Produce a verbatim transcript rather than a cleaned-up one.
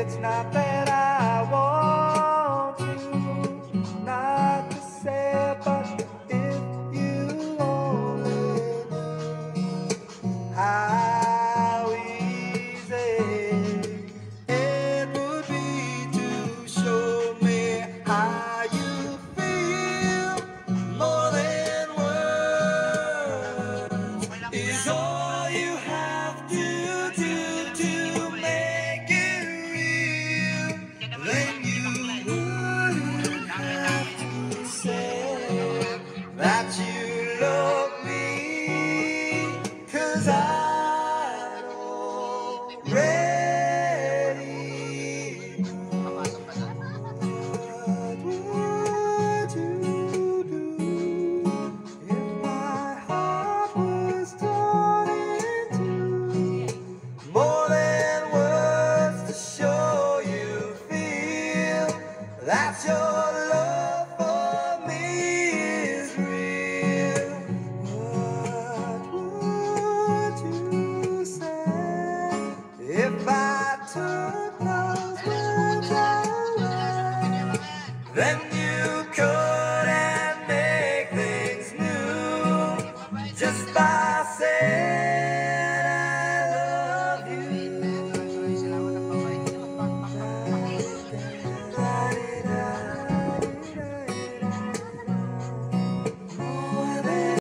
It's not that I want to not to say, but if you only knew how easy it would be to show me how you feel. More than words is all you have to do to make it real. Then you wouldn't have to say that you love me, 'cause I already know. What would you do if my heart was torn into more than words to show you feel that your love for me is real? What would you say if I took those words away? Then